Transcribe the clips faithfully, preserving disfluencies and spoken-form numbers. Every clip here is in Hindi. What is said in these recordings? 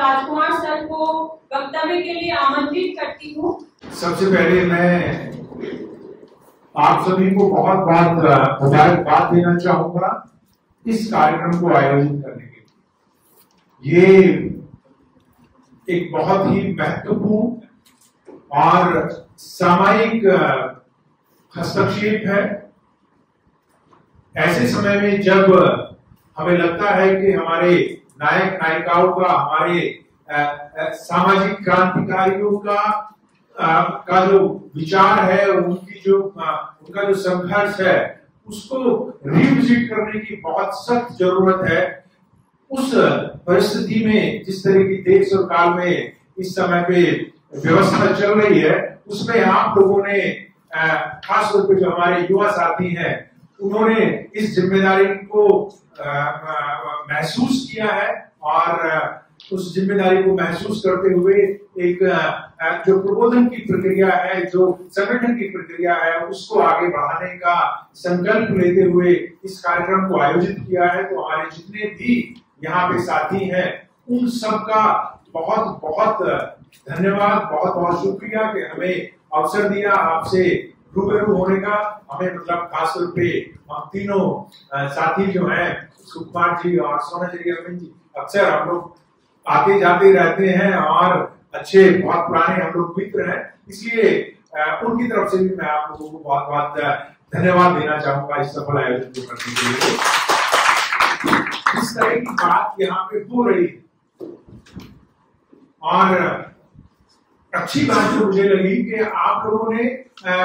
राजकुमार सर को वक्तव्य के लिए आमंत्रित करती हूँ। सबसे पहले मैं आप सभी को बहुत बहुत मुबारकबाद देना चाहूंगा इस कार्यक्रम को आयोजित करने के लिए। ये एक बहुत ही महत्वपूर्ण और सामायिक हस्तक्षेप है। ऐसे समय में जब हमें लगता है कि हमारे नायक नायिकाओं का, हमारे सामाजिक क्रांतिकारियों का आ, का जो विचार है, उनकी जो आ, उनका जो संघर्ष है, उसको रिविजिट करने की बहुत सख्त जरूरत है। उस परिस्थिति में जिस तरह की देश और काल में इस समय पे व्यवस्था चल रही है, उसमें आप लोगों ने खास तौर पे जो हमारे युवा साथी हैं, उन्होंने इस जिम्मेदारी को महसूस किया है और उस जिम्मेदारी को महसूस करते हुए एक जो प्रबोधन की प्रक्रिया है, जो संगठन की प्रक्रिया है, उसको आगे बढ़ाने का संकल्प लेते हुए इस कार्यक्रम को आयोजित किया है। तो हमारे जितने भी यहाँ पे साथी हैं, उन सबका बहुत बहुत धन्यवाद, बहुत बहुत शुक्रिया कि हमें अवसर दिया आपसे रूबरू होने का। हमें मतलब खासतौर पे हम तीनों साथी जो हैं, सुकुमार जी और सोना जी, अक्सर हम लोग आते जाते रहते हैं और अच्छे बहुत पुराने हम लोग मित्र हैं, इसलिए उनकी तरफ से भी मैं आप लोगों को बहुत बहुत धन्यवाद देना चाहूंगा इस सफल आयोजन को करने के लिए। इस तरह की बात यहाँ पे हो रही है और अच्छी बात जो मुझे लगी कि आप लोगों ने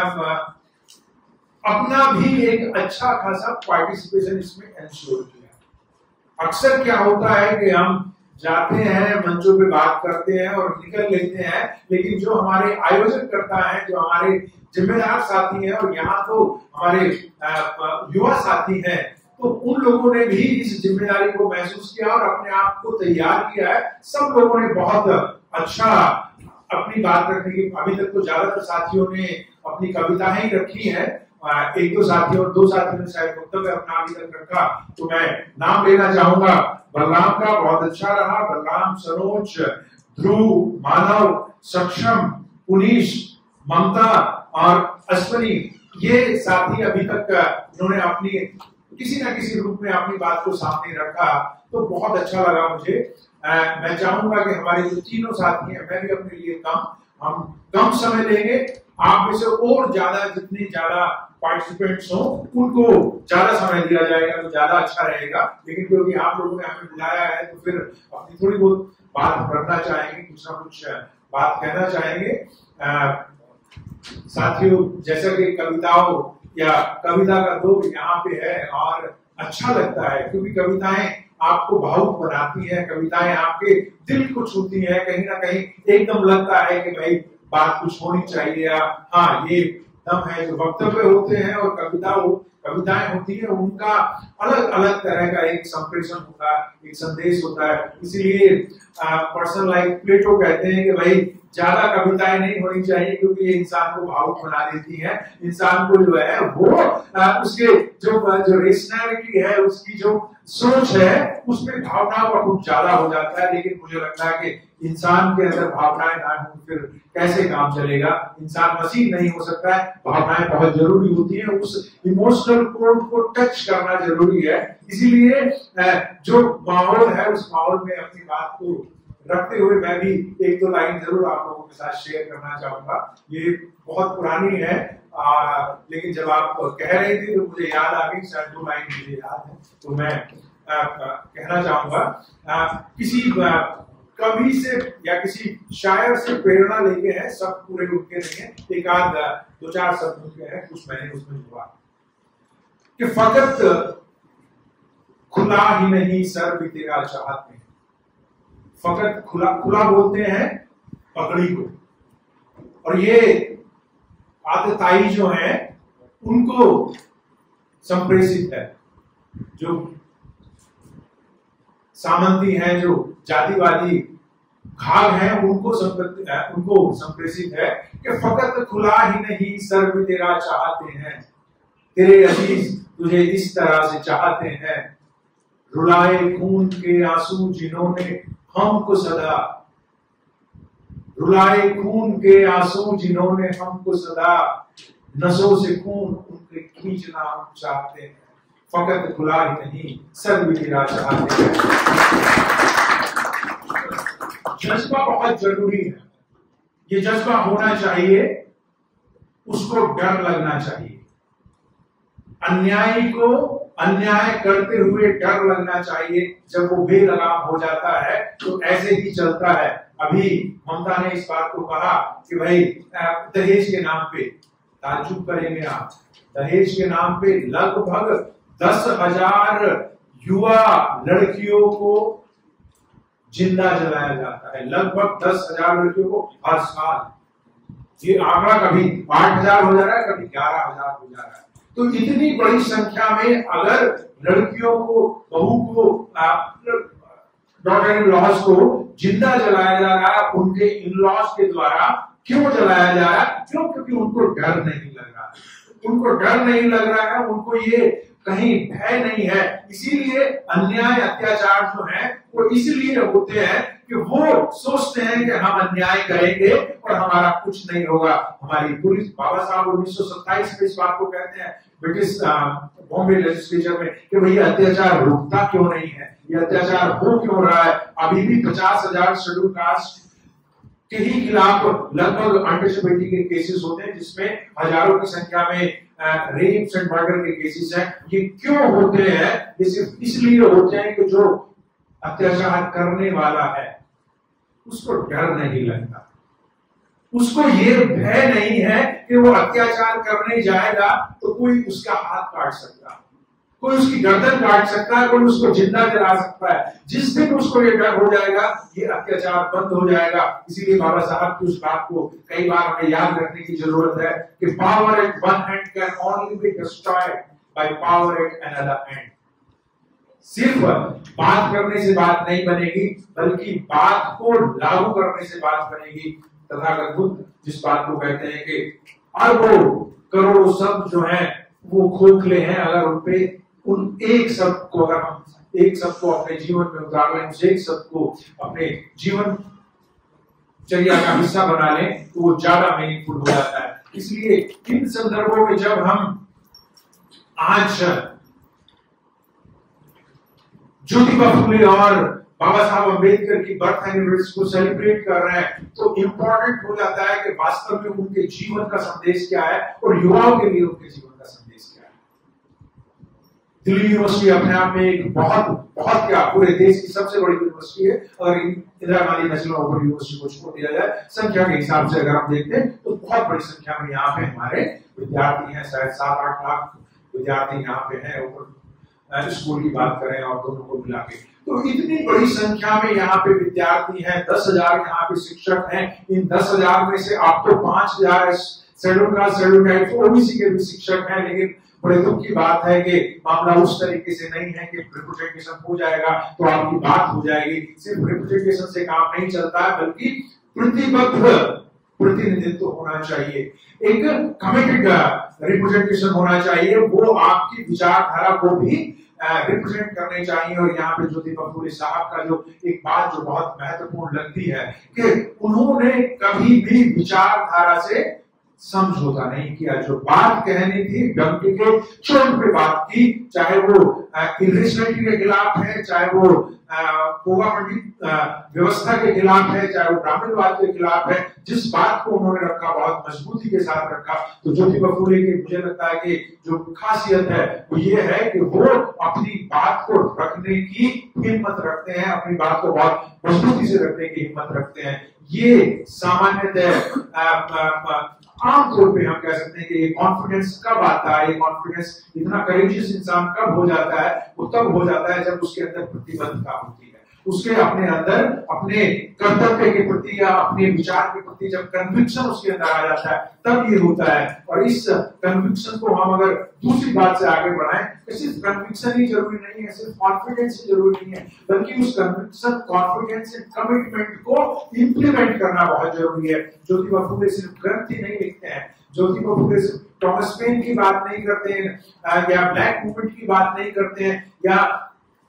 अपना भी एक अच्छा खासा पार्टिसिपेशन इसमें एंश्योर किया। अक्सर क्या होता है कि हम जाते हैं, मंचों पे बात करते हैं और निकल लेते हैं, लेकिन जो हमारे आयोजक करता है, जो हमारे जिम्मेदार साथी हैं, और यहाँ तो हमारे युवा साथी हैं, तो उन लोगों ने भी इस जिम्मेदारी को महसूस किया और अपने आप को तैयार किया है। सब लोगों ने बहुत अच्छा अपनी बात रखने की, अभी तक तो ज्यादातर साथियों ने अपनी कविताएं ही रखी है, एक दो साथियों और दो साथियों ने शायद वक्तव्य अपना अभी तक रखा, तो मैं नाम लेना चाहूंगा। बलराम का बहुत अच्छा रहा, बलराम, सरोज, ध्रुव, मानव, सक्षम, पुनीश, ममता और अश्वनी, ये साथी अभी तक उन्होंने अपनी किसी ना किसी रूप में अपनी बात को सामने रखा, तो बहुत अच्छा लगा मुझे। आ, मैं चाहूंगा कि हमारे जो तीनों साथी हैं, मैं भी अपने लिए कम हम कम समय लेंगे, आप में से और ज्यादा जितने ज्यादा पार्टिसिपेंट्स हो उनको ज्यादा समय दिया जाएगा तो ज्यादा अच्छा रहेगा। लेकिन क्योंकि आप लोगों ने हमें बुलाया है, तो फिर अपनी थोड़ी बहुत बात रखना चाहेंगे, कुछ ना कुछ बात कहना चाहेंगे। आ, साथियों, जैसा कि कविताओं या कविता का दौर यहाँ पे है और अच्छा लगता है, क्योंकि कविताएं आपको भावुक बनाती है, कविताएं आपके दिल को छूती है, कहीं ना कहीं एकदम लगता है कि भाई बात कुछ होनी चाहिए, या हाँ ये दम है। जो वक्तव्य होते हैं और कविता हो, कविताएं होती है, उनका अलग अलग तरह का एक संप्रेषण होता है, एक संदेश होता है। इसीलिए पर्सन लाइक प्लेटो कहते हैं कि भाई ज्यादा कविताएं नहीं होनी चाहिए, क्योंकि ये इंसान को भावुक बना देती है। इंसान को जो है वो आ, उसके जो जो रेशनैलिटी है, उसकी जो सोच है, उसमें भावनाओं का कुछ ज्यादा हो जाता है। लेकिन मुझे लगता है कि इंसान के अंदर भावनाएं ना हो, फिर कैसे काम चलेगा? इंसान मशीन नहीं हो सकता है, भावनाएं बहुत जरूरी होती है, उस इमोशनल कोड को टच करना जरूरी है। इसीलिए जो माहौल है, उस माहौल में अपनी बात को रखते हुए मैं भी एक दो लाइन जरूर आप लोगों के साथ शेयर करना चाहूंगा। ये बहुत पुरानी है, आ, लेकिन जब आप कह रहे थे तो मुझे याद आ गई, शायद दो लाइन मुझे याद है, तो मैं आ, आ, कहना चाहूंगा। आ, किसी आ, कवि से या किसी शायर से प्रेरणा लेके है, सब पूरे उनके नहीं है, एक आध दो चार शब्द उनके हैं, कुछ मैंने उसमें जुड़ा कि फकत खुला ही नहीं सर भी तेरा चाहते हैं। फकत खुला खुला बोलते हैं पगड़ी को, और ये आतताई जो है उनको संप्रेषित है। जो सामंती हैं, जो जातिवादी घाव हैं, उनको उनको संप्रेषित है कि फकत खुला ही नहीं सर भी तेरा चाहते हैं, तेरे अजीज तुझे इस तरह से चाहते हैं। रुलाए खून के आंसू जिन्होंने हमको सदा, रुलाए खून के आंसू जिन्होंने हमको सदा, नसों से खून उनके खींचना हम चाहते हैं, फकत खुला ही नहीं सर्व गिरा चाहते हैं। जज्बा बहुत जरूरी है, ये जज्बा होना चाहिए, उसको डर लगना चाहिए। अन्यायी को अन्याय करते हुए डर लगना चाहिए। जब वो बेलगाम हो जाता है तो ऐसे ही चलता है। अभी ममता ने इस बात को कहा कि भाई दहेज के नाम पे, ताज्जुब करेंगे आप, दहेज के नाम पे लगभग दस हजार युवा लड़कियों को जिंदा जलाया जाता है। लगभग दस हजार लड़कियों को हर साल। ये आंकड़ा कभी आठ हजार हो जा रहा है, कभी ग्यारह हजार हो जा रहा है। तो इतनी बड़ी संख्या में अगर लड़कियों को, बहू को, डॉटर इन लॉज को जिंदा जलाया जा रहा है उनके इन लॉज के द्वारा, क्यों जलाया जा रहा है? क्यों? क्योंकि उनको डर नहीं लग रहा है, उनको डर नहीं लग रहा है, उनको ये कहीं भय नहीं है। इसीलिए अन्याय अत्याचार जो है वो इसलिए होते हैं कि वो सोचते हैं कि हम अन्याय करेंगे और हमारा कुछ नहीं होगा। हमारी पूरी, बाबा साहब उन्नीस सौ सत्ताईस में इस बात को कहते हैं ब्रिटिश बॉम्बे लेजिस्लेचर में कि भैया अत्याचार रुकता क्यों नहीं है, ये अत्याचार हो क्यों रहा है। अभी भी पचास हजार शेड्यूल कास्ट के ही खिलाफ लगभग अनटचेबिलिटी के केसेस होते हैं, जिसमें हजारों की संख्या में रेप्स एंड मर्डर के केसेस हैं। ये क्यों होते हैं? ये सिर्फ इसलिए होते हैं कि जो अत्याचार करने वाला है उसको डर नहीं लगता, उसको ये भय नहीं है कि वो अत्याचार करने जाएगा तो कोई उसका हाथ काट सकता, कोई उसकी गर्दन काट सकता है, कोई उसको जिंदा जला सकता है। जिस दिन उसको ये डर हो जाएगा, ये अत्याचार बंद हो जाएगा। इसीलिए बाबा साहब की उस बात को कई बार हमें याद रखने की जरूरत है कि power at one hand can only be destroyed by power at another hand. सिर्फ बात करने से बात नहीं बनेगी, बल्कि बात को लागू करने से बात बनेगी। तथागत बुद्ध जिस बात को कहते हैं कि अरबों करोड़ों शब्द जो हैं वो खोखले हैं, अगर उनपे उन एक शब्द को अगर हम एक शब्द को अपने जीवन में उतार लें, उस एक शब्द को अपने जीवन चर्या का हिस्सा बना लें तो वो ज्यादा मीनिंगफुल हो जाता है। इसलिए इन संदर्भों में जब हम आज ज्योतिबा फुले और बाबा साहब अम्बेडकर की बर्थ एनिवर्सरी को सेलिब्रेट कर रहे हैं तो इंपॉर्टेंट हो जाता है कि वास्तव में उनके जीवन का संदेश क्या है और युवाओं के लिए उनके जीवन का संदेश क्या है। दिल्ली यूनिवर्सिटी अपने आप में एक बहुत बहुत क्या पूरे देश की सबसे बड़ी यूनिवर्सिटी है। अगर Indira Gandhi National Open University को छोड़ दिया जाए, संख्या के हिसाब से अगर हम देखते हैं तो बहुत बड़ी संख्या में यहाँ पे हमारे विद्यार्थी हैं। शायद सात आठ लाख विद्यार्थी यहाँ पे हैं, ओपन स्कूल की बात करें और दोनों को मिला के। तो इतनी बड़ी संख्या में यहाँ पे विद्यार्थी हैं, दस हजार यहाँ पे शिक्षक हैं। इन दस हजार में से आप तो पांच हजार schedule caste, schedule tribe, OBC के भी शिक्षक हैं। लेकिन बड़े दुख की बात है कि मामला उस तरीके से नहीं है कि रिप्रेजेंटेशन हो जाएगा तो आपकी बात हो जाएगी। सिर्फ रिप्रेजेंटेशन से काम नहीं चलता है, बल्कि प्रतिबद्ध प्रतिनिधित्व होना चाहिए, एक कमिटेड रिप्रेजेंटेशन होना चाहिए। वो आपकी विचारधारा को भी रिप्रेजेंट करने चाहिए। और यहाँ पे ज्योतिबा फुले साहब का जो एक बात जो बहुत महत्वपूर्ण लगती है कि उन्होंने कभी भी विचारधारा से समझौता नहीं किया। जो बात कहनी थी डंके के चोट पे बात की, चाहे वो इरेशनलिटी के खिलाफ है, चाहे वो कोगा पंडित व्यवस्था के खिलाफ है, चाहे वो ब्राह्मणवाद के खिलाफ है। जिस बात को उन्होंने रखा बहुत मजबूती के साथ रखा। तो ज्योतिबा फुले की मुझे लगता है कि जो खासियत है वो ये है कि वो अपनी बात को रखने की हिम्मत रखते हैं, अपनी बात को बहुत मजबूती से रखने की हिम्मत रखते हैं। ये सामान्यतः आमतौर पे हम कह सकते हैं कि ये कॉन्फिडेंस कब आता है, ये कॉन्फिडेंस इतना करेजियस इंसान कब हो जाता है, वो तब हो जाता है जब उसके अंदर प्रतिबद्धता होती है, उसके अपने अंदर अपने कर्तव्य के प्रति या अपने विचार के प्रति जब कन्विक्शन उसके अंदर आ जाता है तब ये होता है। और इस कन्विक्शन को हम अगर दूसरी बात से आगे बढ़ाएं तो सिर्फ कन्विक्शन ही जरूरी नहीं है, सिर्फ कॉन्फिडेंस ही जरूरी नहीं है, बल्कि उस कन्विक्शन, कॉन्फिडेंस एंड कमिटमेंट को इंप्लीमेंट करना बहुत जरूरी है। ज्योतिबा फुले सिर्फ ग्रंथ ही नहीं लिखते हैं, ज्योतिबा फुले सिर्फ थॉमस पेन की बात नहीं करते हैं या ब्लैक मूवमेंट की बात नहीं करते हैं या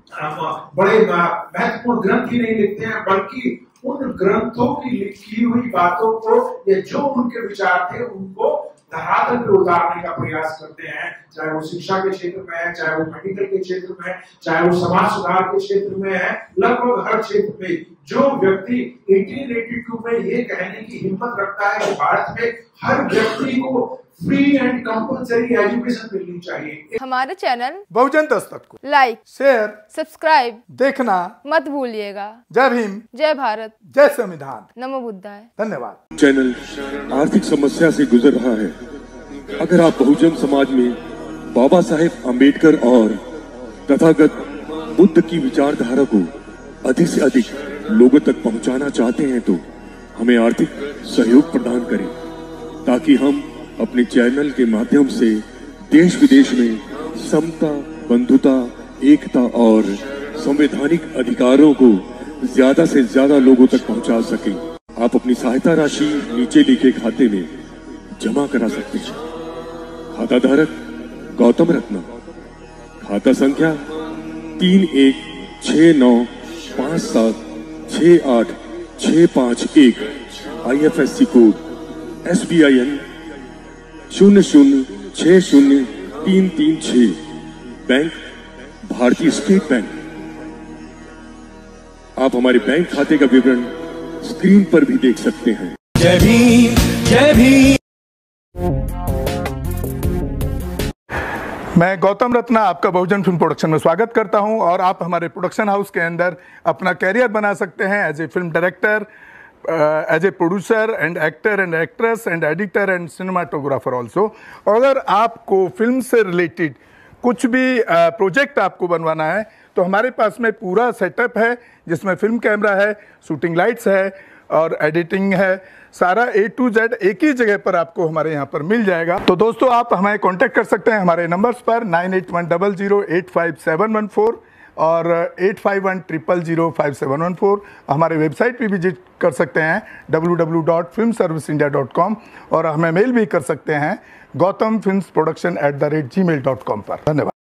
बड़े महत्वपूर्ण ग्रंथ ही नहीं लिखते हैं, बल्कि उन ग्रंथों की लिखी हुई बातों को या जो उनके विचार थे उनको धरातल पे उतारने का प्रयास करते हैं, चाहे वो शिक्षा के क्षेत्र में है, चाहे वो मेडिकल के क्षेत्र में है, चाहे वो समाज सुधार के क्षेत्र में है, लगभग हर क्षेत्र में जो व्यक्ति अठारह सौ बयासी में ये कहने की हिम्मत रखता है कि भारत में हर व्यक्ति को फ्री एंड कंपल्सरी एजुकेशन मिलनी चाहिए। हमारे चैनल बहुजन दस्तक को लाइक, शेयर, सब्सक्राइब देखना मत भूलिएगा। जय भीम, जय भारत, जय संविधान, नमो बुद्धाय। धन्यवाद। चैनल आर्थिक समस्या से गुजर रहा है। अगर आप बहुजन समाज में बाबा साहेब अम्बेडकर और तथागत बुद्ध की विचारधारा को अधिक से अधिक लोगों तक पहुंचाना चाहते हैं तो हमें आर्थिक सहयोग प्रदान करें, ताकि हम अपने चैनल के माध्यम से देश विदेश में समता, बंधुता, एकता और संवैधानिक अधिकारों को ज्यादा से ज्यादा लोगों तक पहुंचा सकें। आप अपनी सहायता राशि नीचे लिखे खाते में जमा करा सकते हैं। खाता धारक गौतम रत्ना, खाता संख्या तीन एक छह नौ पाँच सात छह आठ छह पाँच एक, I F S C code S B I N शून्य शून्य छह शून्य तीन तीन छह, बैंक भारतीय स्टेट बैंक। आप हमारे बैंक खाते का विवरण स्क्रीन पर भी देख सकते हैं। जय भीम, जय भीम। मैं गौतम रत्ना आपका बहुजन फिल्म प्रोडक्शन में स्वागत करता हूं और आप हमारे प्रोडक्शन हाउस के अंदर अपना कैरियर बना सकते हैं as a film director, as a producer and actor and actress and editor and cinematographer also. अगर आपको फिल्म से रिलेटेड कुछ भी प्रोजेक्ट आपको बनवाना है तो हमारे पास में पूरा सेटअप है, जिसमें फिल्म कैमरा है, शूटिंग लाइट्स है और एडिटिंग है। सारा ए टू जेड एक ही जगह पर आपको हमारे यहाँ पर मिल जाएगा। तो दोस्तों, आप हमें कांटेक्ट कर सकते हैं हमारे नंबर्स पर nine eight one double zero eight five seven one four और eight five one triple zero five seven one four. हमारे वेबसाइट भी विजिट कर सकते हैं W W W dot film service India dot com और हमें मेल भी कर सकते हैं Gautam films production at the rate Gmail dot com पर। धन्यवाद।